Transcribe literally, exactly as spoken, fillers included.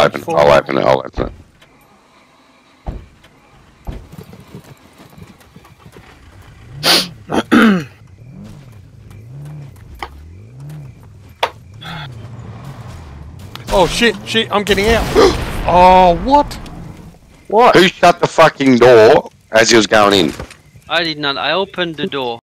open it. I'll open it. I'll open it. Oh shit, shit, I'm getting out. Oh, what? What? Who shut the fucking door as he was going in? I did not. I opened the door.